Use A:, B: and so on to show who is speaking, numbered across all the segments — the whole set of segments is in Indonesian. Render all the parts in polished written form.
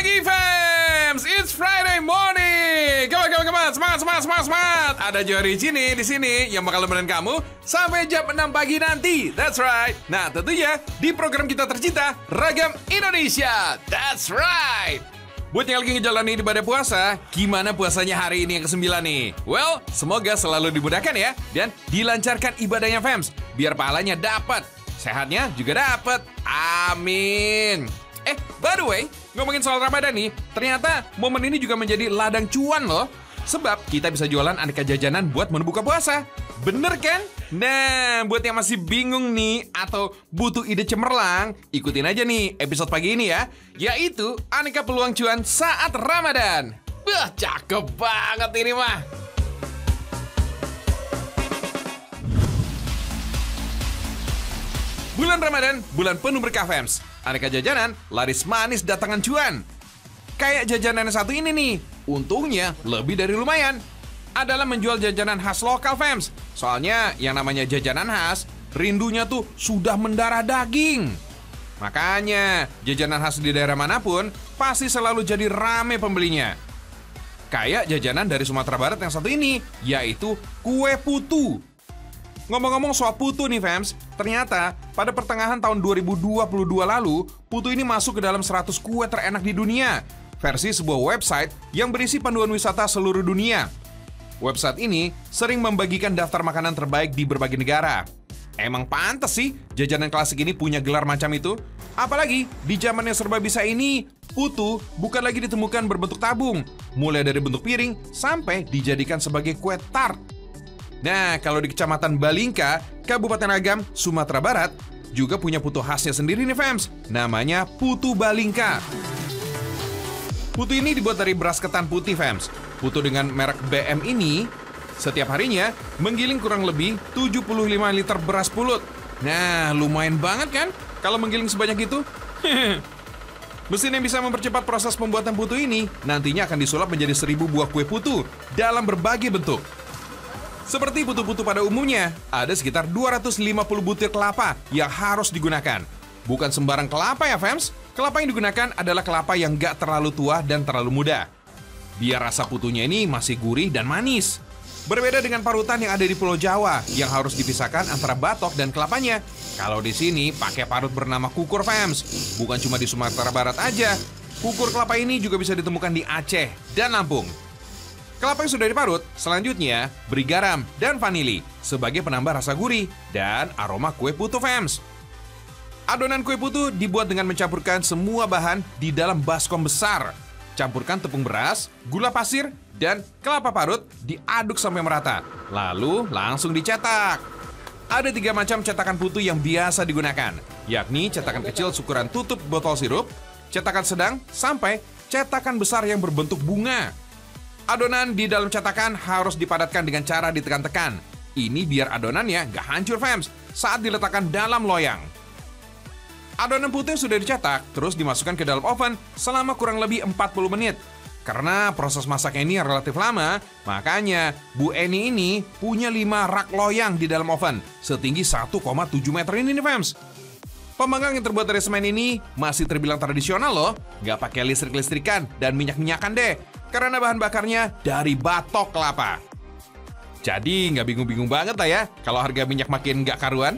A: pagi, fams! It's Friday morning! Come on! Semangat! Ada Jory di sini yang bakal nemenin kamu sampai jam 6 pagi nanti. That's right! Nah, tentunya di program kita tercinta, Ragam Indonesia. That's right! Buat yang lagi ngejalanin ibadah puasa, gimana puasanya hari ini yang ke-9 nih? Well, semoga selalu dimudahkan ya, dan dilancarkan ibadahnya, fams. Biar pahalanya dapat, sehatnya juga dapat. Amin! By the way, ngomongin soal Ramadan nih, ternyata momen ini juga menjadi ladang cuan loh. Sebab kita bisa jualan aneka jajanan buat menu buka puasa. Bener kan? Nah, buat yang masih bingung nih atau butuh ide cemerlang, ikutin aja nih episode pagi ini ya, yaitu aneka peluang cuan saat Ramadan. Wah, cakep banget ini mah. Bulan Ramadan, bulan penuh berkah, fams. Aneka jajanan laris manis datangan cuan. Kayak jajanan yang satu ini nih, untungnya lebih dari lumayan. Adalah menjual jajanan khas lokal, fams. Soalnya yang namanya jajanan khas, rindunya tuh sudah mendarah daging. Makanya jajanan khas di daerah manapun pasti selalu jadi rame pembelinya. Kayak jajanan dari Sumatera Barat yang satu ini, yaitu kue putu. Ngomong-ngomong soal putu nih, fams, ternyata pada pertengahan tahun 2022 lalu, putu ini masuk ke dalam 100 kue terenak di dunia, versi sebuah website yang berisi panduan wisata seluruh dunia. Website ini sering membagikan daftar makanan terbaik di berbagai negara. Emang pantas sih jajanan klasik ini punya gelar macam itu? Apalagi di zaman yang serba bisa ini, putu bukan lagi ditemukan berbentuk tabung, mulai dari bentuk piring sampai dijadikan sebagai kue tart. Nah, kalau di Kecamatan Balingka, Kabupaten Agam, Sumatera Barat, juga punya putu khasnya sendiri nih, fams. Namanya Putu Balingka. Putu ini dibuat dari beras ketan putih, fams. Putu dengan merek BM ini, setiap harinya menggiling kurang lebih 75 liter beras pulut. Nah, lumayan banget kan kalau menggiling sebanyak itu? Mesin yang bisa mempercepat proses pembuatan putu ini nantinya akan disulap menjadi 1000 buah kue putu dalam berbagai bentuk. Seperti putu-putu pada umumnya, ada sekitar 250 butir kelapa yang harus digunakan. Bukan sembarang kelapa ya, fams. Kelapa yang digunakan adalah kelapa yang gak terlalu tua dan terlalu muda. Biar rasa putunya ini masih gurih dan manis. Berbeda dengan parutan yang ada di Pulau Jawa yang harus dipisahkan antara batok dan kelapanya. Kalau di sini pakai parut bernama kukur, fams. Bukan cuma di Sumatera Barat aja. Kukur kelapa ini juga bisa ditemukan di Aceh dan Lampung. Kelapa yang sudah diparut, selanjutnya beri garam dan vanili sebagai penambah rasa gurih dan aroma kue putu, fams. Adonan kue putu dibuat dengan mencampurkan semua bahan di dalam baskom besar. Campurkan tepung beras, gula pasir, dan kelapa parut diaduk sampai merata. Lalu langsung dicetak. Ada 3 macam cetakan putu yang biasa digunakan, yakni cetakan kecil ukuran tutup botol sirup, cetakan sedang, sampai cetakan besar yang berbentuk bunga. Adonan di dalam cetakan harus dipadatkan dengan cara ditekan-tekan. Ini biar adonannya gak hancur, fams, saat diletakkan dalam loyang. Adonan putu yang sudah dicetak terus dimasukkan ke dalam oven selama kurang lebih 40 menit. Karena proses masaknya ini relatif lama, makanya Bu Eni ini punya 5 rak loyang di dalam oven setinggi 1,7 meter ini nih, fams. Pemanggang yang terbuat dari semen ini masih terbilang tradisional loh, gak pakai listrik-listrikan dan minyak-minyakan deh. Karena bahan bakarnya dari batok kelapa. Jadi nggak bingung-bingung banget lah ya kalau harga minyak makin nggak karuan.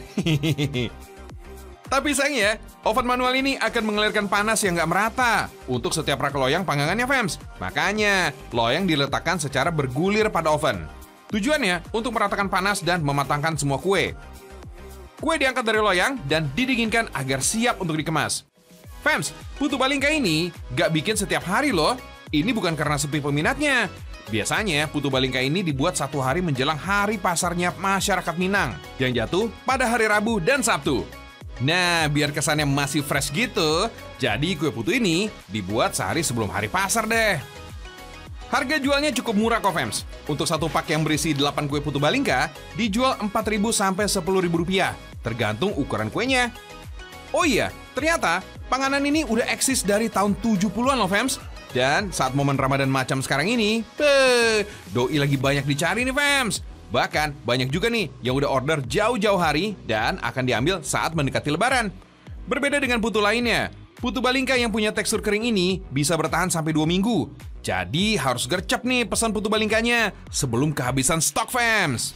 A: Tapi sayangnya, oven manual ini akan mengalirkan panas yang nggak merata untuk setiap rak loyang panggangannya, fams. Makanya, loyang diletakkan secara bergulir pada oven. Tujuannya untuk meratakan panas dan mematangkan semua kue. Kue diangkat dari loyang dan didinginkan agar siap untuk dikemas. Fams, putu Balingka ini nggak bikin setiap hari loh. Ini bukan karena sepi peminatnya. Biasanya putu Balingka ini dibuat 1 hari menjelang hari pasarnya masyarakat Minang yang jatuh pada hari Rabu dan Sabtu. Nah, biar kesannya masih fresh gitu, jadi kue putu ini dibuat sehari sebelum hari pasar deh. Harga jualnya cukup murah kok, fams. Untuk 1 pak yang berisi 8 kue putu Balingka dijual 4.000 sampai 10.000 rupiah, tergantung ukuran kuenya. Oh iya, ternyata panganan ini udah eksis dari tahun 70-an loh, fams. Dan saat momen Ramadan macam sekarang ini, doi lagi banyak dicari nih, fams. Bahkan banyak juga nih yang udah order jauh-jauh hari dan akan diambil saat mendekati Lebaran. Berbeda dengan putu lainnya, Putu Balingka yang punya tekstur kering ini bisa bertahan sampai 2 minggu. Jadi harus gercep nih pesan Putu Balingkanya sebelum kehabisan stok, fams.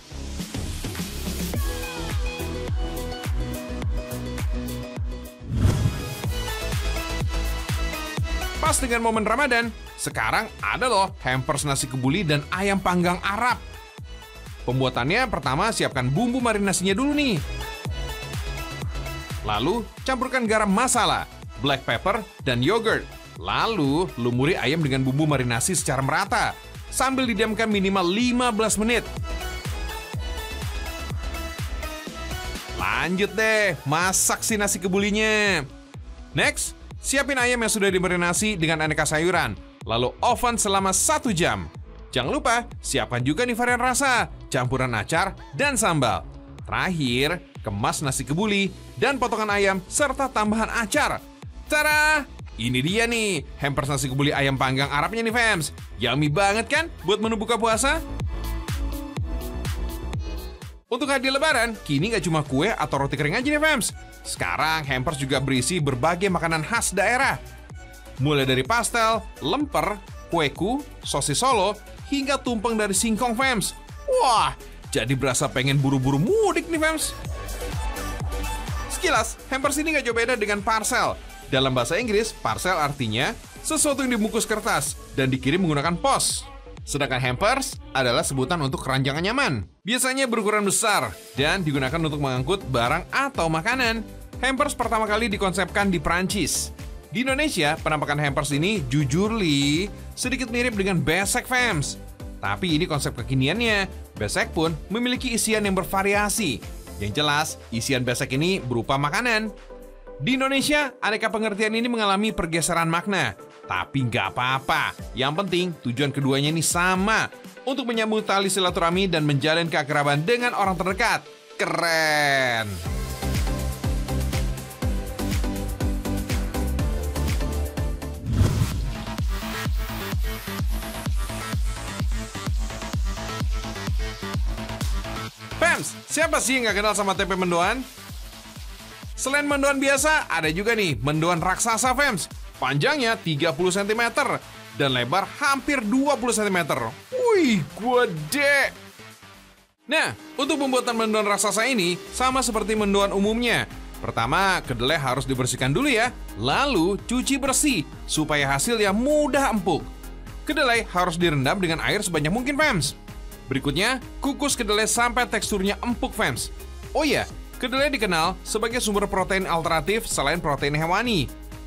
A: Pas dengan momen Ramadan, sekarang ada loh hampers nasi kebuli dan ayam panggang Arab. Pembuatannya pertama siapkan bumbu marinasinya dulu nih. Lalu campurkan garam masala, black pepper, dan yogurt. Lalu lumuri ayam dengan bumbu marinasi secara merata sambil didiamkan minimal 15 menit. Lanjut deh, masak si nasi kebulinya. Next, siapin ayam yang sudah dimarinasi dengan aneka sayuran, lalu oven selama 1 jam. Jangan lupa, siapkan juga nih varian rasa, campuran acar, dan sambal. Terakhir, kemas nasi kebuli dan potongan ayam serta tambahan acar. Tada! Ini dia nih, hampers nasi kebuli ayam panggang Arabnya nih, fams. Yummy banget kan buat menu buka puasa? Untuk hadiah lebaran, kini nggak cuma kue atau roti kering aja nih, fams. Sekarang hampers juga berisi berbagai makanan khas daerah. Mulai dari pastel, lemper, kueku, sosis Solo, hingga tumpeng dari singkong, fams. Wah, jadi berasa pengen buru-buru mudik nih, fams. Sekilas, hampers ini nggak jauh beda dengan parcel. Dalam bahasa Inggris, parcel artinya sesuatu yang dibungkus kertas dan dikirim menggunakan pos. Sedangkan hampers adalah sebutan untuk keranjang nyaman. Biasanya berukuran besar dan digunakan untuk mengangkut barang atau makanan. Hampers pertama kali dikonsepkan di Prancis. Di Indonesia, penampakan hampers ini jujur li sedikit mirip dengan besek, fams. Tapi ini konsep kekiniannya. Besek pun memiliki isian yang bervariasi. Yang jelas, isian besek ini berupa makanan. Di Indonesia, aneka pengertian ini mengalami pergeseran makna. Tapi nggak apa-apa. Yang penting, tujuan keduanya ini sama. Untuk menyambung tali silaturahmi dan menjalin keakraban dengan orang terdekat. Keren! Fams, siapa sih yang nggak kenal sama tempe mendoan? Selain mendoan biasa, ada juga nih mendoan raksasa, fams. Panjangnya 30 cm dan lebar hampir 20 cm. Wih, gede! Nah, untuk pembuatan mendoan raksasa ini sama seperti mendoan umumnya. Pertama, kedelai harus dibersihkan dulu ya. Lalu, cuci bersih supaya hasilnya mudah empuk. Kedelai harus direndam dengan air sebanyak mungkin, fams. Berikutnya, kukus kedelai sampai teksturnya empuk, fams. Oh iya, kedelai dikenal sebagai sumber protein alternatif selain protein hewani.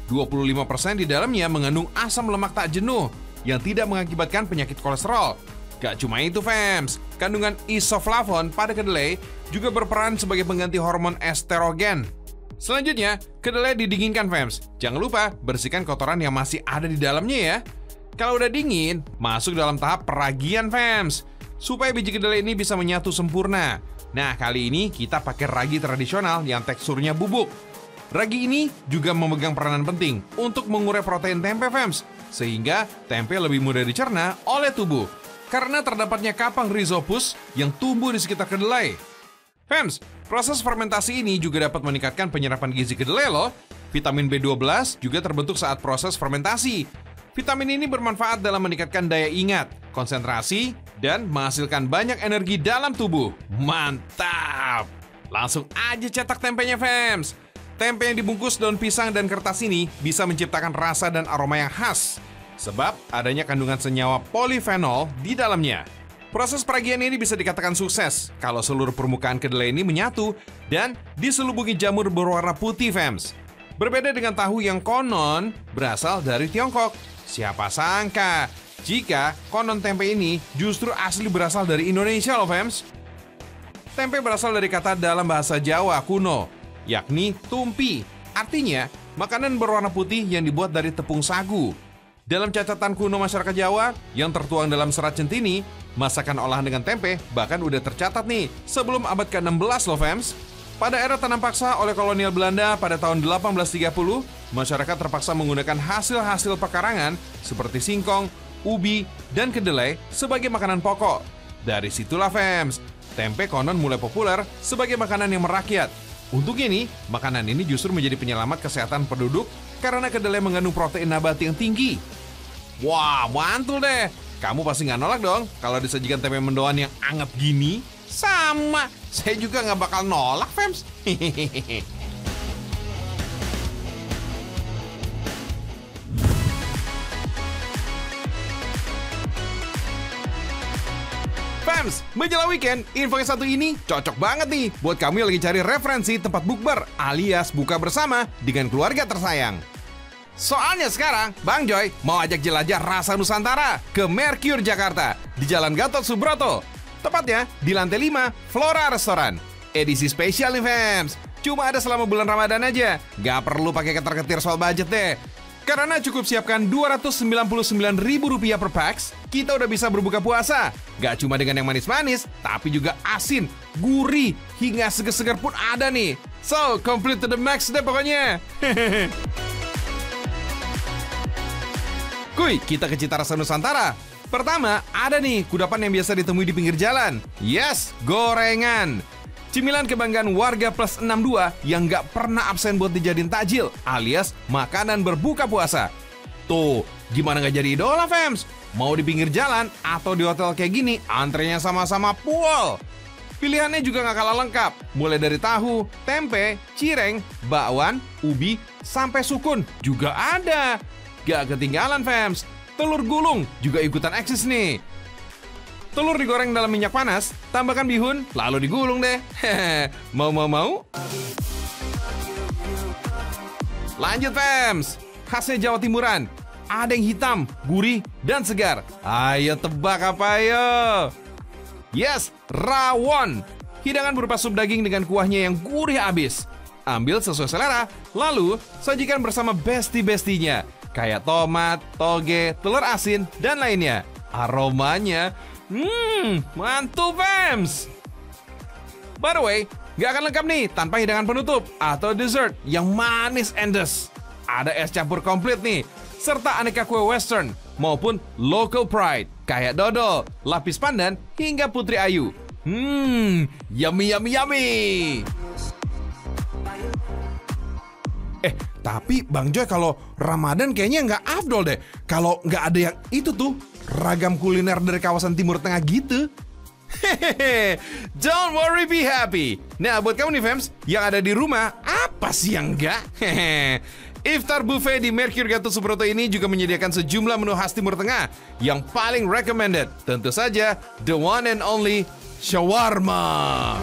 A: 25% di dalamnya mengandung asam lemak tak jenuh yang tidak mengakibatkan penyakit kolesterol. Gak cuma itu, fams, kandungan isoflavon pada kedelai juga berperan sebagai pengganti hormon estrogen. Selanjutnya, kedelai didinginkan, fams. Jangan lupa bersihkan kotoran yang masih ada di dalamnya ya. Kalau udah dingin, masuk dalam tahap peragian, fams, supaya biji kedelai ini bisa menyatu sempurna. Nah, kali ini kita pakai ragi tradisional yang teksturnya bubuk. Ragi ini juga memegang peranan penting untuk mengurai protein tempe, fams, sehingga tempe lebih mudah dicerna oleh tubuh karena terdapatnya kapang rhizopus yang tumbuh di sekitar kedelai. Fams, proses fermentasi ini juga dapat meningkatkan penyerapan gizi kedelai loh. Vitamin B12 juga terbentuk saat proses fermentasi. Vitamin ini bermanfaat dalam meningkatkan daya ingat, konsentrasi, dan menghasilkan banyak energi dalam tubuh. Mantap! Langsung aja cetak tempenya, fams. Tempe yang dibungkus daun pisang dan kertas ini bisa menciptakan rasa dan aroma yang khas, sebab adanya kandungan senyawa polifenol di dalamnya. Proses peragian ini bisa dikatakan sukses kalau seluruh permukaan kedelai ini menyatu dan diselubungi jamur berwarna putih, fams. Berbeda dengan tahu yang konon berasal dari Tiongkok. Siapa sangka jika konon tempe ini justru asli berasal dari Indonesia loh, fams. Tempe berasal dari kata dalam bahasa Jawa kuno, yakni tumpi. Artinya, makanan berwarna putih yang dibuat dari tepung sagu. Dalam catatan kuno masyarakat Jawa yang tertuang dalam serat Centini, masakan olahan dengan tempe bahkan udah tercatat nih sebelum abad ke-16 loh, fams. Pada era tanam paksa oleh kolonial Belanda pada tahun 1830, masyarakat terpaksa menggunakan hasil-hasil pekarangan seperti singkong, ubi, dan kedelai sebagai makanan pokok. Dari situlah, fams, tempe konon mulai populer sebagai makanan yang merakyat. Untungnya nih, makanan ini justru menjadi penyelamat kesehatan penduduk karena kedelai mengandung protein nabati yang tinggi. Wah, mantul deh. Kamu pasti nggak nolak dong kalau disajikan tempe mendoan yang anget gini. Sama, saya juga nggak bakal nolak, Fems. Fems, menjelang weekend, info yang satu ini cocok banget nih buat kamu yang lagi cari referensi tempat bukber alias buka bersama dengan keluarga tersayang. Soalnya sekarang, Bang Joy mau ajak jelajah rasa Nusantara ke Mercure Jakarta di Jalan Gatot Subroto. Tepatnya di lantai 5, Flora Restoran. Edisi spesial nih, Fems. Cuma ada selama bulan Ramadan aja. Gak perlu pakai ketar-ketir soal budget deh. Karena cukup siapkan Rp299.000 per pax, kita udah bisa berbuka puasa. Gak cuma dengan yang manis-manis, tapi juga asin, gurih, hingga seger-seger pun ada nih. So, complete to the max deh pokoknya. Kuy, kita ke cita rasa Nusantara. Pertama, ada nih kudapan yang biasa ditemui di pinggir jalan. Yes, gorengan. Cemilan kebanggaan warga plus 62 yang gak pernah absen buat dijadiin takjil alias makanan berbuka puasa. Tuh, gimana gak jadi idola, Fems? Mau di pinggir jalan atau di hotel kayak gini, antrenya sama-sama full. Pilihannya juga gak kalah lengkap. Mulai dari tahu, tempe, cireng, bakwan, ubi, sampai sukun juga ada. Gak ketinggalan, Fems. Telur gulung juga ikutan eksis nih. Telur digoreng dalam minyak panas, tambahkan bihun, lalu digulung deh. Mau? Lanjut, Fems. Khasnya Jawa Timuran. Ada yang hitam, gurih, dan segar. Ayo tebak apa ayo? Yes, rawon. Hidangan berupa sup daging dengan kuahnya yang gurih abis. Ambil sesuai selera, lalu sajikan bersama besti-bestinya. Kayak tomat, toge, telur asin, dan lainnya. Aromanya mantul, Fems. By the way, gak akan lengkap nih tanpa hidangan penutup atau dessert yang manis endes. Ada es campur komplit nih, serta aneka kue western maupun local pride kayak dodol, lapis pandan, hingga putri ayu. Yummy. Tapi Bang Joy, kalau Ramadan kayaknya nggak afdol deh kalau nggak ada yang itu tuh, ragam kuliner dari kawasan Timur Tengah gitu. Hehehe, don't worry, be happy. Nah, buat kamu nih, Fems, yang ada di rumah, apa sih yang enggak? Hehehe. Iftar buffet di Mercure Gatot Subroto ini juga menyediakan sejumlah menu khas Timur Tengah yang paling recommended. Tentu saja, the one and only shawarma.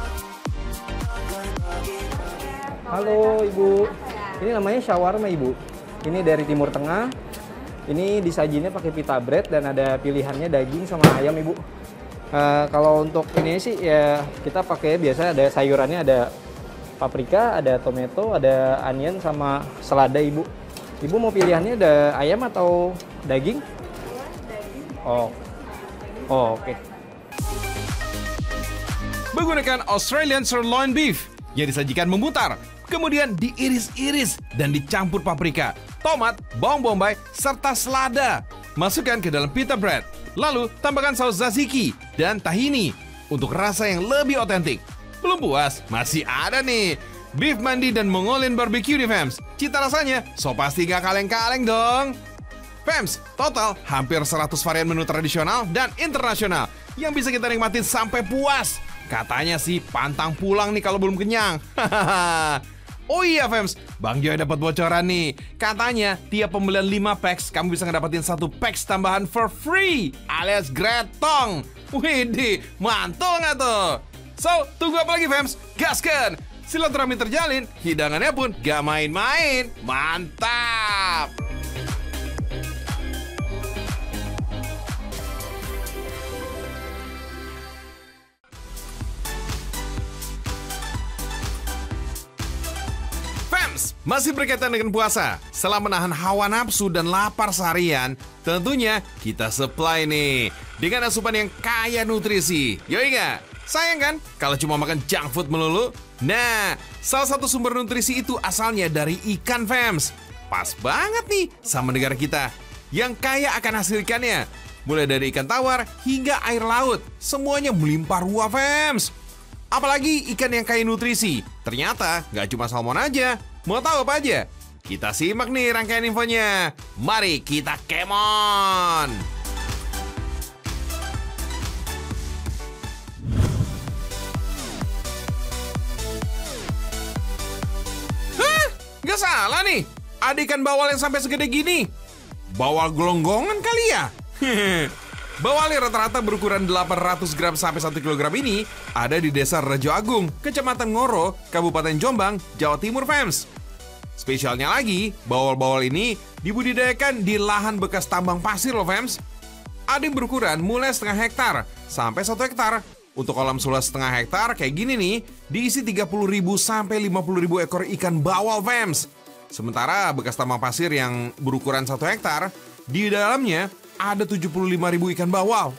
B: Halo Ibu, ini namanya shawarma Ibu. Ini dari Timur Tengah. Ini disajinya pakai pita bread dan ada pilihannya daging sama ayam Ibu. Kalau untuk ini sih ya kita pakai biasa ada sayurannya, ada paprika, ada tomato, ada onion sama selada Ibu. Ibu mau pilihannya ada ayam atau daging? Oh, oke.
A: Menggunakan Australian sirloin beef yang disajikan memutar, kemudian diiris-iris dan dicampur paprika, tomat, bawang bombay, serta selada. Masukkan ke dalam pita bread. Lalu tambahkan saus tzatziki dan tahini untuk rasa yang lebih otentik. Belum puas? Masih ada nih. Beef mandi dan Mongolian barbecue nih, Fems. Cita rasanya so pasti gak kaleng-kaleng dong. Fems, total hampir 100 varian menu tradisional dan internasional yang bisa kita nikmatin sampai puas. Katanya sih pantang pulang nih kalau belum kenyang. Oh iya, Fems, Bang Joy dapat bocoran nih. Katanya tiap pembelian 5 packs kamu bisa ngedapetin 1 packs tambahan for free alias gretong. Widih, mantul nggak tuh? So, tunggu apa lagi, Fems? Gaskan! Silaturahmi terjalin, hidangannya pun gak main-main. Mantap! Masih berkaitan dengan puasa, setelah menahan hawa nafsu dan lapar seharian, tentunya kita supply nih dengan asupan yang kaya nutrisi. Yoi nggak? Sayang kan kalau cuma makan junk food melulu? Nah, salah satu sumber nutrisi itu asalnya dari ikan, Fems. Pas banget nih sama negara kita yang kaya akan hasil ikannya. Mulai dari ikan tawar hingga air laut, semuanya melimpah ruah, Fems. Apalagi ikan yang kaya nutrisi, Ternyata nggak cuma salmon aja. Mau tahu apa aja? Kita simak nih rangkaian infonya. Mari kita kemon! Hah? Nggak salah nih. Ada ikan bawal yang sampai segede gini. Bawal gelonggongan kali ya? Bawal yang rata-rata berukuran 800 gram sampai 1 kilogram ini ada di Desa Rejo Agung, Kecamatan Ngoro, Kabupaten Jombang, Jawa Timur, fams. Spesialnya lagi, bawal-bawal ini dibudidayakan di lahan bekas tambang pasir loh, fams. Ada yang berukuran mulai setengah hektar sampai 1 hektar. Untuk kolam seluas setengah hektar kayak gini nih, diisi 30.000 sampai 50.000 ekor ikan bawal, fams. Sementara bekas tambang pasir yang berukuran 1 hektar, di dalamnya ada 75.000 ikan bawal.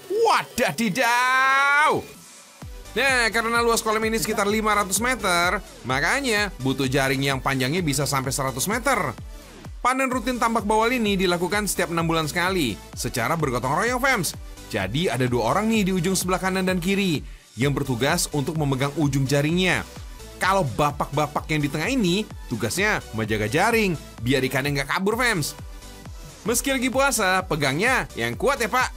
A: Wadadidaw! Nah, karena luas kolam ini sekitar 500 meter, makanya butuh jaring yang panjangnya bisa sampai 100 meter. Panen rutin tambak bawal ini dilakukan setiap 6 bulan sekali, secara bergotong royong, fams. Jadi ada 2 orang nih di ujung sebelah kanan dan kiri, yang bertugas untuk memegang ujung jaringnya. Kalau bapak-bapak yang di tengah ini, tugasnya menjaga jaring, biar ikannya nggak kabur, fams. Meski lagi puasa, pegangnya yang kuat ya, Pak.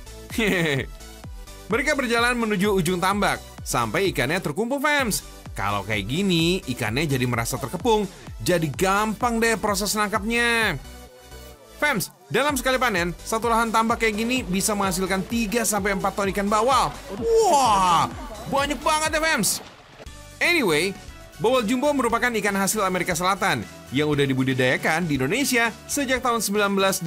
A: Mereka berjalan menuju ujung tambak, sampai ikannya terkumpul, fams. Kalau kayak gini, ikannya jadi merasa terkepung, jadi gampang deh proses nangkapnya. Fams, dalam sekali panen, satu lahan tambak kayak gini bisa menghasilkan 3-4 ton ikan bawal. Wah, banyak banget ya, fams. Anyway, bawal jumbo merupakan ikan hasil Amerika Selatan yang udah dibudidayakan di Indonesia sejak tahun 1986.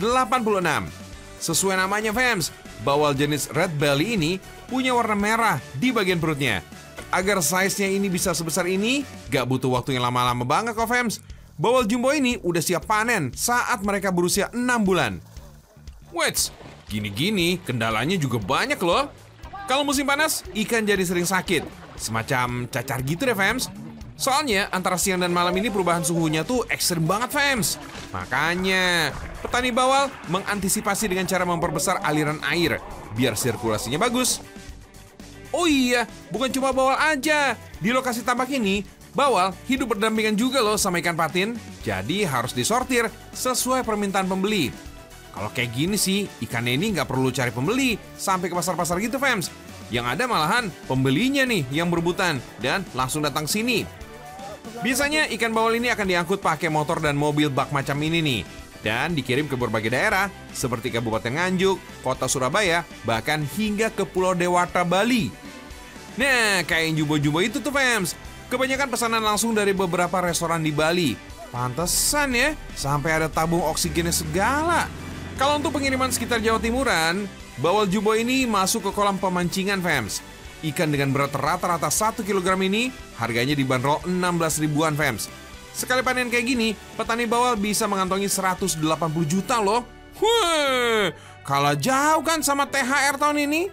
A: Sesuai namanya, fams, bawal jenis red belly ini punya warna merah di bagian perutnya. Agar size-nya ini bisa sebesar ini, gak butuh waktu yang lama-lama banget kok, fams. Bawal jumbo ini udah siap panen saat mereka berusia 6 bulan. Wait, gini-gini kendalanya juga banyak loh. Kalau musim panas, ikan jadi sering sakit. Semacam cacar gitu deh, fams. Soalnya antara siang dan malam ini perubahan suhunya tuh ekstrim banget, fams. Makanya petani bawal mengantisipasi dengan cara memperbesar aliran air biar sirkulasinya bagus. Oh iya, bukan cuma bawal aja. Di lokasi tambak ini, bawal hidup berdampingan juga loh sama ikan patin. Jadi harus disortir sesuai permintaan pembeli. Kalau kayak gini sih, ikannya ini nggak perlu cari pembeli sampai ke pasar-pasar gitu, fams. Yang ada malahan pembelinya nih yang berebutan dan langsung datang sini. Biasanya ikan bawal ini akan diangkut pakai motor dan mobil bak macam ini nih, dan dikirim ke berbagai daerah seperti Kabupaten Nganjuk, Kota Surabaya, bahkan hingga ke Pulau Dewata, Bali. Nah, kayak yang jumbo-jumbo itu tuh, fams, kebanyakan pesanan langsung dari beberapa restoran di Bali. Pantesan ya, sampai ada tabung oksigennya segala. Kalau untuk pengiriman sekitar Jawa Timuran, bawal jumbo ini masuk ke kolam pemancingan, fams. Ikan dengan berat rata-rata 1 kg ini harganya dibanderol 16 ribuan, fams. Sekali panen kayak gini, petani bawal bisa mengantongi 180 juta loh. Wah, kalah jauh kan sama THR tahun ini.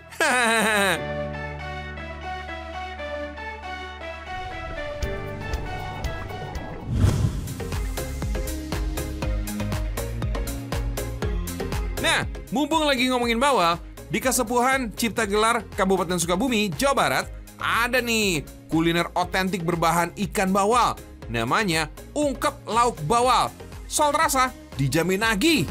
A: Nah, mumpung lagi ngomongin bawal, di Kasepuhan Cipta Gelar Kabupaten Sukabumi, Jawa Barat, ada nih kuliner otentik berbahan ikan bawal. Namanya ungkep lauk bawal. Soal rasa, dijamin nagih.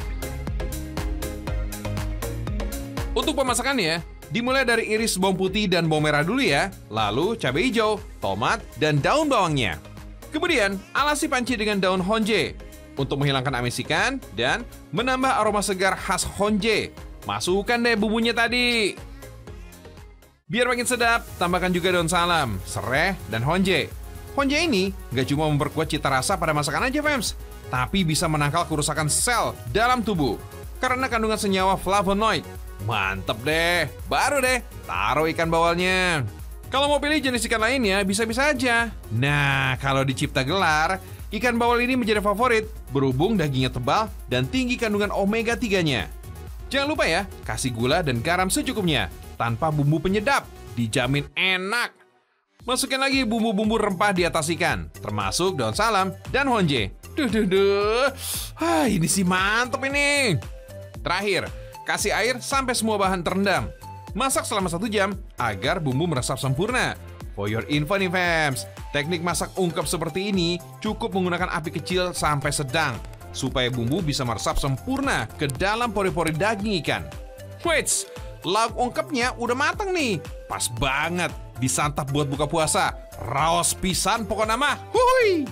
A: Untuk pemasakannya, dimulai dari iris bawang putih dan bawang merah dulu ya. Lalu cabai hijau, tomat, dan daun bawangnya. Kemudian, alasi panci dengan daun honje untuk menghilangkan amis ikan dan menambah aroma segar khas honje. Masukkan deh bumbunya tadi. Biar makin sedap, tambahkan juga daun salam, sereh, dan honje. Honje ini nggak cuma memperkuat cita rasa pada masakan aja, fams, tapi bisa menangkal kerusakan sel dalam tubuh karena kandungan senyawa flavonoid. Mantep deh. Baru deh, taruh ikan bawalnya. Kalau mau pilih jenis ikan lainnya, bisa-bisa aja. Nah, kalau di Cipta Gelar, ikan bawal ini menjadi favorit berhubung dagingnya tebal dan tinggi kandungan omega 3-nya. Jangan lupa ya, kasih gula dan garam secukupnya, tanpa bumbu penyedap, dijamin enak. Masukin lagi bumbu-bumbu rempah di atas ikan, termasuk daun salam dan honje. Ini sih mantep ini. Terakhir, kasih air sampai semua bahan terendam. Masak selama 1 jam agar bumbu meresap sempurna. For your info nih, fams, Teknik masak ungkep seperti ini cukup menggunakan api kecil sampai sedang, supaya bumbu bisa meresap sempurna ke dalam pori-pori daging ikan. Wait, lauk ungkepnya udah matang nih. Pas banget disantap buat buka puasa. Raos pisan pokoknya mah. Hui!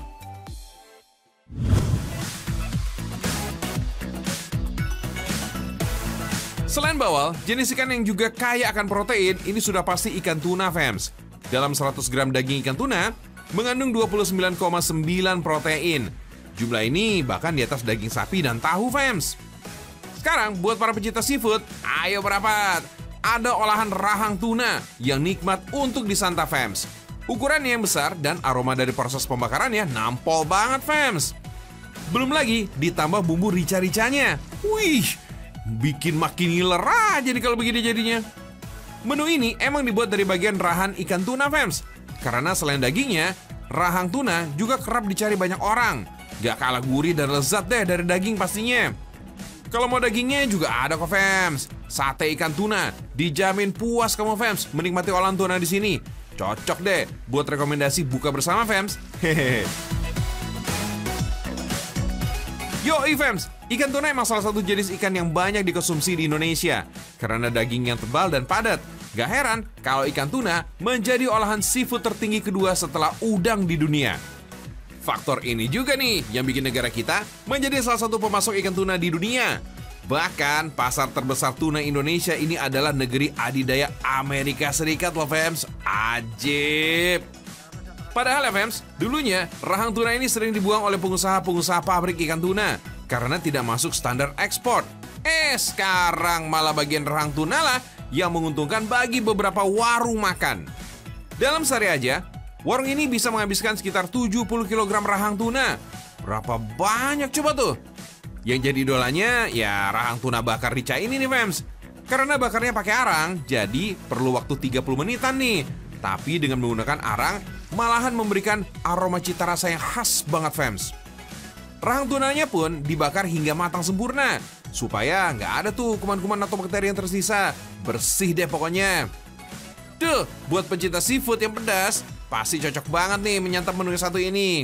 A: Selain bawal, jenis ikan yang juga kaya akan protein ini sudah pasti ikan tuna, fams. Dalam 100 gram daging ikan tuna mengandung 29,9 protein. Jumlah ini bahkan di atas daging sapi dan tahu, fams. Sekarang buat para pecinta seafood, ayo merapat. Ada olahan rahang tuna yang nikmat untuk disantap, fams. Ukurannya yang besar dan aroma dari proses pembakarannya nampol banget, fams. Belum lagi ditambah bumbu rica-ricanya. Wih, bikin makin ngiler aja nih kalau begini jadinya. Menu ini emang dibuat dari bagian rahan ikan tuna, fams. Karena selain dagingnya, rahang tuna juga kerap dicari banyak orang. Gak kalah gurih dan lezat deh dari daging pastinya. Kalau mau dagingnya juga ada kok, fams. Sate ikan tuna, dijamin puas kamu, fams, menikmati olahan tuna di sini. Cocok deh buat rekomendasi buka bersama, fams. Hehehe. Yoi, fams, ikan tuna emang salah satu jenis ikan yang banyak dikonsumsi di Indonesia karena daging yang tebal dan padat. Gak heran kalau ikan tuna menjadi olahan seafood tertinggi kedua setelah udang di dunia. Faktor ini juga nih yang bikin negara kita menjadi salah satu pemasok ikan tuna di dunia. Bahkan pasar terbesar tuna Indonesia ini adalah negeri adidaya Amerika Serikat loh, fams. Ajib. Padahal ya, fams, dulunya rahang tuna ini sering dibuang oleh pengusaha-pengusaha pabrik ikan tuna karena tidak masuk standar ekspor. Sekarang malah bagian rahang tuna lah yang menguntungkan bagi beberapa warung makan. Dalam sehari aja, warung ini bisa menghabiskan sekitar 70 kg rahang tuna. Berapa banyak coba tuh? Yang jadi idolanya ya rahang tuna bakar rica ini nih, fams. Karena bakarnya pakai arang, jadi perlu waktu 30 menitan nih. Tapi dengan menggunakan arang, malahan memberikan aroma cita rasa yang khas banget, fams. Rahang tunanya pun dibakar hingga matang sempurna, supaya nggak ada tuh kuman-kuman atau bakteri yang tersisa. Bersih deh pokoknya. Duh, buat pencinta seafood yang pedas, pasti cocok banget nih menyantap menu yang satu ini.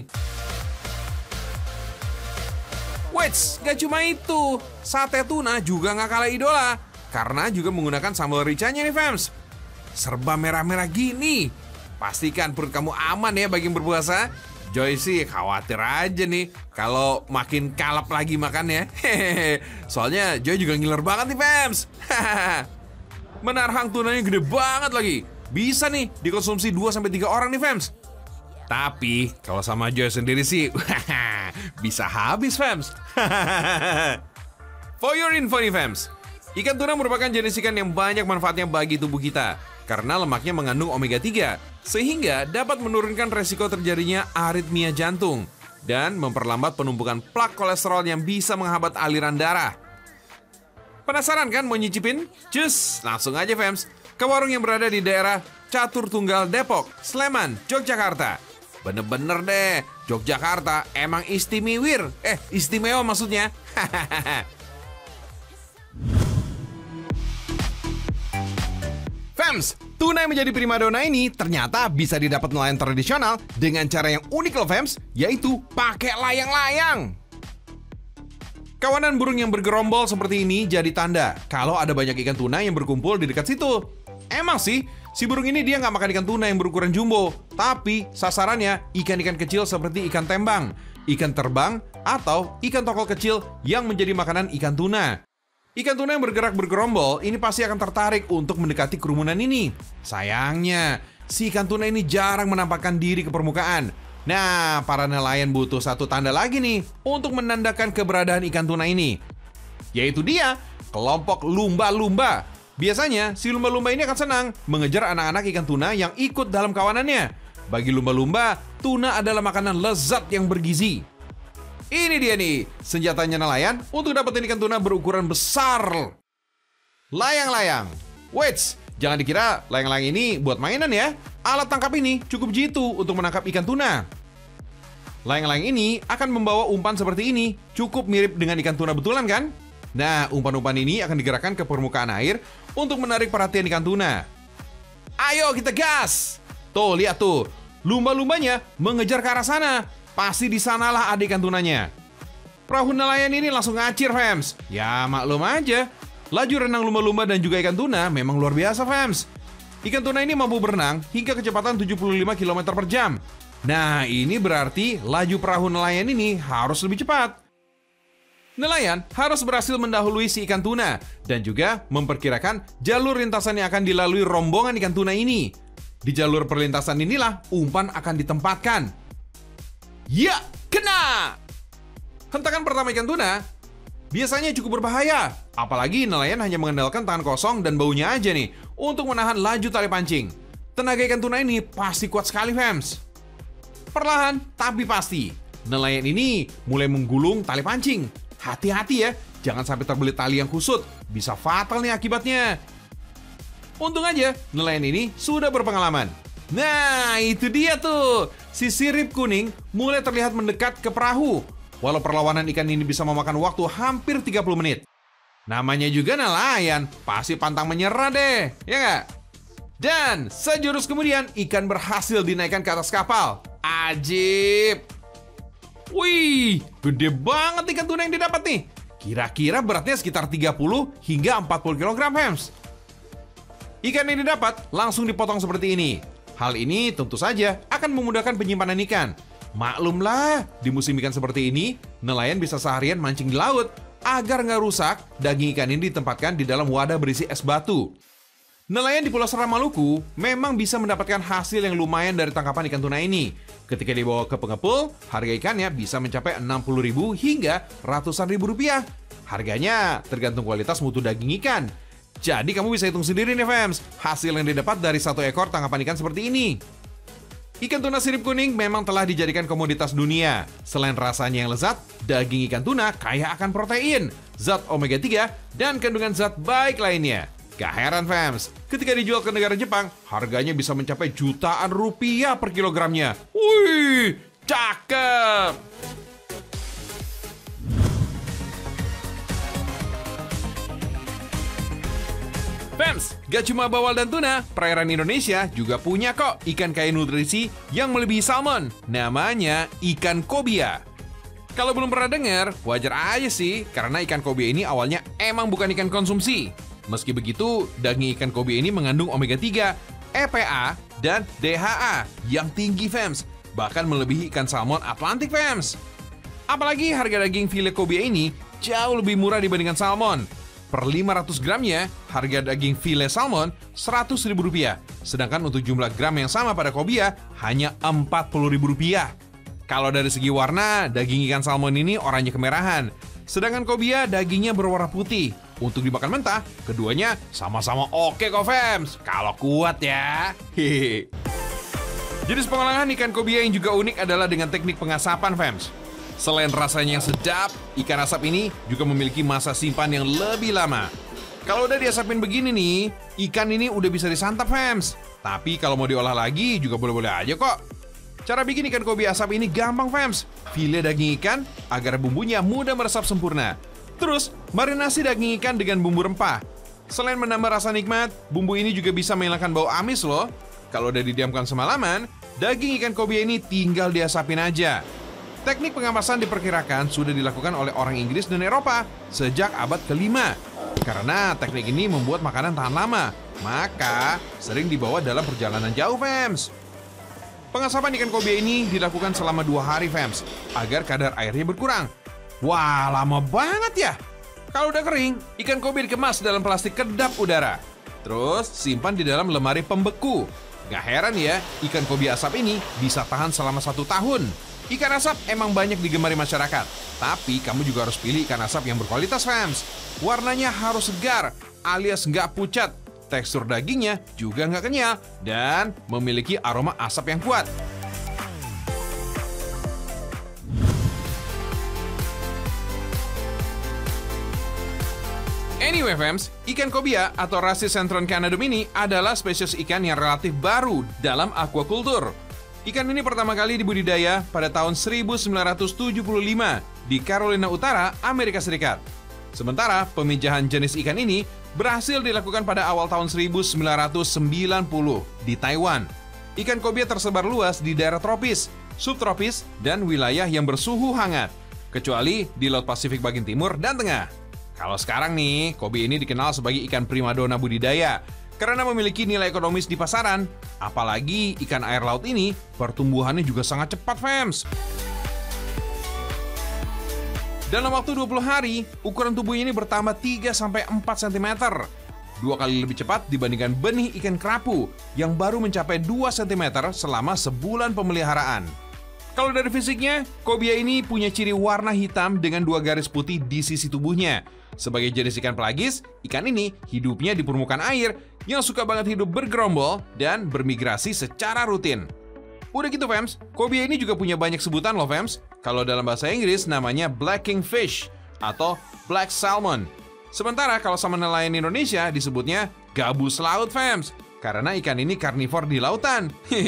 A: Wait, gak cuma itu. Sate tuna juga nggak kalah idola, karena juga menggunakan sambal ricanya nih, fams. Serba merah-merah gini. Pastikan perut kamu aman ya bagi yang berpuasa. Joy sih khawatir aja nih kalau makin kalap lagi makannya. Hehehe. Soalnya Joy juga ngiler banget nih, fams. Menarhang tunanya gede banget lagi. Bisa nih dikonsumsi 2-3 orang nih, fams. Tapi kalau sama Joy sendiri sih bisa habis, fams. For your info nih, fams, ikan tuna merupakan jenis ikan yang banyak manfaatnya bagi tubuh kita karena lemaknya mengandung omega 3, sehingga dapat menurunkan resiko terjadinya aritmia jantung dan memperlambat penumpukan plak kolesterol yang bisa menghambat aliran darah. Penasaran kan mau nyicipin? Cus, langsung aja, fams, ke warung yang berada di daerah Catur Tunggal, Depok, Sleman, Yogyakarta. Bener-bener deh, Yogyakarta emang istimewa maksudnya. Fams, tuna yang menjadi primadona ini ternyata bisa didapat nelayan tradisional dengan cara yang unik loh, fams, yaitu pakai layang-layang. Kawanan burung yang bergerombol seperti ini jadi tanda kalau ada banyak ikan tuna yang berkumpul di dekat situ. Emang sih, si burung ini dia nggak makan ikan tuna yang berukuran jumbo, tapi sasarannya ikan-ikan kecil seperti ikan tembang, ikan terbang, atau ikan tokol kecil yang menjadi makanan ikan tuna. Ikan tuna yang bergerak bergerombol ini pasti akan tertarik untuk mendekati kerumunan ini. Sayangnya, si ikan tuna ini jarang menampakkan diri ke permukaan. Nah, para nelayan butuh satu tanda lagi nih untuk menandakan keberadaan ikan tuna ini, yaitu dia, kelompok lumba-lumba. Biasanya, si lumba-lumba ini akan senang mengejar anak-anak ikan tuna yang ikut dalam kawanannya. Bagi lumba-lumba, tuna adalah makanan lezat yang bergizi. Ini dia nih, senjatanya nelayan untuk dapetin ikan tuna berukuran besar. Layang-layang. Wait, jangan dikira layang-layang ini buat mainan ya. Alat tangkap ini cukup jitu untuk menangkap ikan tuna. Layang-layang ini akan membawa umpan seperti ini, cukup mirip dengan ikan tuna betulan kan? Nah, umpan-umpan ini akan digerakkan ke permukaan air untuk menarik perhatian ikan tuna. Ayo kita gas! Tuh, lihat tuh. lumba-lumbanya mengejar ke arah sana. Pasti di sanalah ada ikan tunanya. Perahu nelayan ini langsung ngacir, fams. Ya maklum aja, laju renang lumba-lumba dan juga ikan tuna memang luar biasa, fams. Ikan tuna ini mampu berenang hingga kecepatan 75 km per jam. Nah, ini berarti laju perahu nelayan ini harus lebih cepat. Nelayan harus berhasil mendahului si ikan tuna dan juga memperkirakan jalur lintasan yang akan dilalui rombongan ikan tuna ini. Di jalur perlintasan inilah umpan akan ditempatkan. Ya, kena! Hentakan pertama ikan tuna biasanya cukup berbahaya, apalagi nelayan hanya mengandalkan tangan kosong dan baunya aja nih untuk menahan laju tali pancing. Tenaga ikan tuna ini pasti kuat sekali, fams. Perlahan tapi pasti, nelayan ini mulai menggulung tali pancing. Hati-hati ya, jangan sampai terbelit tali yang kusut, bisa fatal nih akibatnya. Untung aja, nelayan ini sudah berpengalaman. Nah, itu dia tuh, si sirip kuning mulai terlihat mendekat ke perahu. Walau perlawanan ikan ini bisa memakan waktu hampir 30 menit. Namanya juga nelayan, pasti pantang menyerah deh, ya nggak? Dan sejurus kemudian, ikan berhasil dinaikkan ke atas kapal. Ajib! Wih, gede banget ikan tuna yang didapat nih. Kira-kira beratnya sekitar 30 hingga 40 kg, fams. Ikan yang didapat langsung dipotong seperti ini. Hal ini tentu saja akan memudahkan penyimpanan ikan. Maklumlah, di musim ikan seperti ini, nelayan bisa seharian mancing di laut. Agar nggak rusak, daging ikan ini ditempatkan di dalam wadah berisi es batu. Nelayan di Pulau Seram Maluku memang bisa mendapatkan hasil yang lumayan dari tangkapan ikan tuna ini. Ketika dibawa ke pengepul, harga ikannya bisa mencapai 60.000 hingga ratusan ribu rupiah. Harganya tergantung kualitas mutu daging ikan. Jadi kamu bisa hitung sendiri nih, fams, hasil yang didapat dari satu ekor tangkapan ikan seperti ini. Ikan tuna sirip kuning memang telah dijadikan komoditas dunia. Selain rasanya yang lezat, daging ikan tuna kaya akan protein, zat omega 3, dan kandungan zat baik lainnya. Gak heran, fams, ketika dijual ke negara Jepang, harganya bisa mencapai jutaan rupiah per kilogramnya. Wih, cakep! Fams, gak cuma bawal dan tuna, perairan Indonesia juga punya kok ikan kaya nutrisi yang melebihi salmon. Namanya ikan kobia. Kalau belum pernah dengar, wajar aja sih, karena ikan kobia ini awalnya emang bukan ikan konsumsi. Meski begitu, daging ikan kobia ini mengandung omega 3, EPA, dan DHA yang tinggi, fams. Bahkan melebihi ikan salmon Atlantik, fams. Apalagi harga daging file kobia ini jauh lebih murah dibandingkan salmon. Per 500 gramnya, harga daging file salmon Rp100.000. Sedangkan untuk jumlah gram yang sama pada kobia, hanya Rp40.000. Kalau dari segi warna, daging ikan salmon ini oranye kemerahan. Sedangkan kobia dagingnya berwarna putih. Untuk dimakan mentah, keduanya sama-sama oke kok, fams. Kalau kuat ya. Hehehe. Jenis pengolahan ikan kobia yang juga unik adalah dengan teknik pengasapan, fams. Selain rasanya yang sedap, ikan asap ini juga memiliki masa simpan yang lebih lama. Kalau udah diasapin begini nih, ikan ini udah bisa disantap, fams. Tapi kalau mau diolah lagi juga boleh-boleh aja kok. Cara bikin ikan kobia asap ini gampang, fams. File daging ikan agar bumbunya mudah meresap sempurna. Terus, marinasi daging ikan dengan bumbu rempah. Selain menambah rasa nikmat, bumbu ini juga bisa menghilangkan bau amis loh. Kalau udah didiamkan semalaman, daging ikan kobia ini tinggal diasapin aja. Teknik pengapasan diperkirakan sudah dilakukan oleh orang Inggris dan Eropa sejak abad ke-5. Karena teknik ini membuat makanan tahan lama, maka sering dibawa dalam perjalanan jauh, fams. Pengasapan ikan kobia ini dilakukan selama 2 hari, fams, agar kadar airnya berkurang. Wah, lama banget ya. Kalau udah kering, ikan kobia dikemas dalam plastik kedap udara. Terus simpan di dalam lemari pembeku. Gak heran ya, ikan kobia asap ini bisa tahan selama 1 tahun. Ikan asap emang banyak digemari masyarakat, tapi kamu juga harus pilih ikan asap yang berkualitas, fams. Warnanya harus segar, alias nggak pucat. Tekstur dagingnya juga nggak kenyal, dan memiliki aroma asap yang kuat. Anyway, fams, ikan kobia atau Rhasis centron canadum ini adalah spesies ikan yang relatif baru dalam aquaculture. Ikan ini pertama kali dibudidaya pada tahun 1975 di Carolina Utara, Amerika Serikat. Sementara pemijahan jenis ikan ini berhasil dilakukan pada awal tahun 1990 di Taiwan. Ikan kobia tersebar luas di daerah tropis, subtropis, dan wilayah yang bersuhu hangat, kecuali di Laut Pasifik bagian timur dan tengah. Kalau sekarang nih, kobia ini dikenal sebagai ikan primadona budidaya karena memiliki nilai ekonomis di pasaran. Apalagi ikan air laut ini pertumbuhannya juga sangat cepat, fams. Dalam waktu 20 hari, ukuran tubuhnya ini bertambah 3-4 cm. 2 kali lebih cepat dibandingkan benih ikan kerapu yang baru mencapai 2 cm selama sebulan pemeliharaan. Kalau dari fisiknya, kobia ini punya ciri warna hitam dengan 2 garis putih di sisi tubuhnya. Sebagai jenis ikan pelagis, ikan ini hidupnya di permukaan air yang suka banget hidup bergerombol dan bermigrasi secara rutin. Udah gitu, fams, kobia ini juga punya banyak sebutan loh, fams. Kalau dalam bahasa Inggris namanya black kingfish atau black salmon. Sementara kalau salmon nelayan Indonesia disebutnya gabus laut, fams, karena ikan ini karnivor di lautan.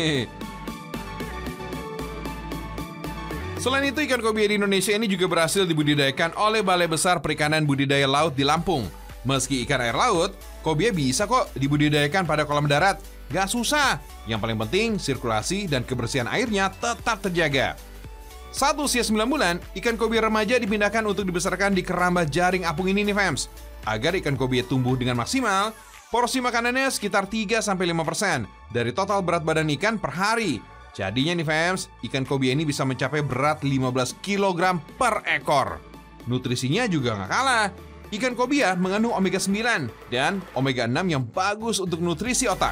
A: Selain itu, ikan kobia di Indonesia ini juga berhasil dibudidayakan oleh Balai Besar Perikanan Budidaya Laut di Lampung. Meski ikan air laut, kobia bisa kok dibudidayakan pada kolam darat. Gak susah. Yang paling penting, sirkulasi dan kebersihan airnya tetap terjaga. Saat usia 9 bulan, ikan kobia remaja dipindahkan untuk dibesarkan di keramba jaring apung ini nih, fams. Agar ikan kobia tumbuh dengan maksimal, porsi makanannya sekitar 3-5% dari total berat badan ikan per hari. Jadinya nih, fams, ikan kobia ini bisa mencapai berat 15 kg per ekor. Nutrisinya juga nggak kalah. Ikan kobia mengandung omega 9 dan omega 6 yang bagus untuk nutrisi otak.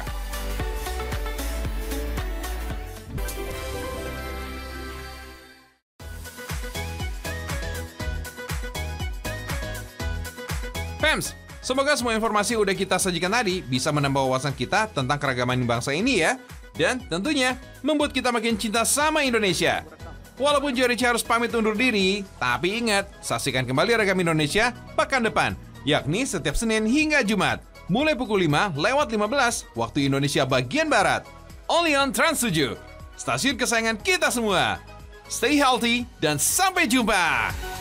A: Fams, semoga semua informasi udah kita sajikan tadi bisa menambah wawasan kita tentang keragaman bangsa ini ya. Dan tentunya membuat kita makin cinta sama Indonesia. Walaupun Jericha harus pamit undur diri, tapi ingat, saksikan kembali Ragam Indonesia pekan depan, yakni setiap Senin hingga Jumat, mulai pukul 5:15 waktu Indonesia bagian Barat. Only on Trans 7, stasiun kesayangan kita semua. Stay healthy dan sampai jumpa!